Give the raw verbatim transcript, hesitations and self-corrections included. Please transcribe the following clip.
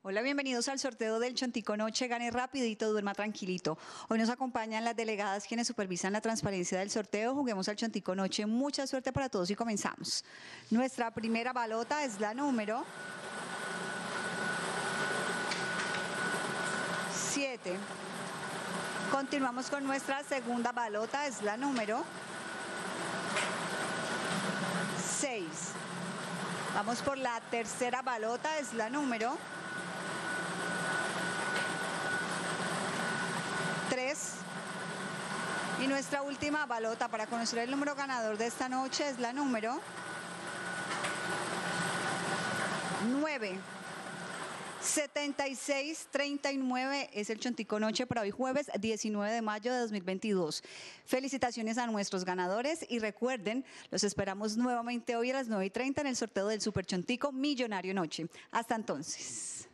Hola, bienvenidos al sorteo del Chontico Noche. Gane rapidito, duerma tranquilito. Hoy nos acompañan las delegadas quienes supervisan la transparencia del sorteo. Juguemos al Chontico Noche. Mucha suerte para todos y comenzamos. Nuestra primera balota es la número siete. Continuamos con nuestra segunda balota, es la número seis. Vamos por la tercera balota, es la número tres. Y nuestra última balota para conocer el número ganador de esta noche es la número nueve. setenta y seis treinta y nueve es el Chontico Noche para hoy jueves diecinueve de mayo de dos mil veintidós. Felicitaciones a nuestros ganadores y recuerden, los esperamos nuevamente hoy a las nueve y treinta en el sorteo del Super Chontico Millonario Noche. Hasta entonces.